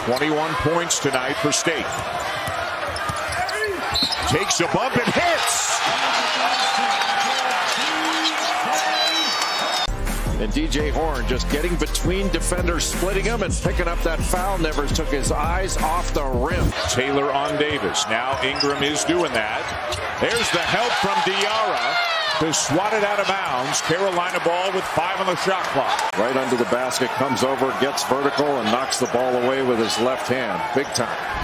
21 points tonight for State. Takes a bump and hits. And DJ Horne just getting between defenders, splitting them, and picking up that foul. Never took his eyes off the rim. Taylor on Davis. Now Ingram is doing that. There's the help from Diarra to swat it out of bounds. Carolina ball with 5 on the shot clock. Right under the basket, comes over, gets vertical, and knocks the ball away with his left hand. Big time.